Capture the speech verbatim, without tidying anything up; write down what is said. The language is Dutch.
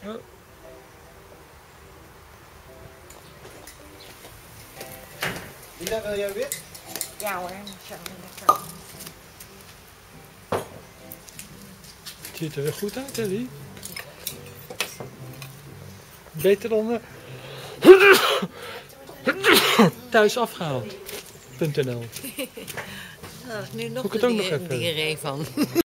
Oh. Lila, wil jij wit? Ja hoor, zo lekker. Het ziet er weer goed uit, hè, Lie? Beter dan uh, thuis afgehaald punt n l. Dat is nu nog Moet ik de het ook nog diarree even? diarree van.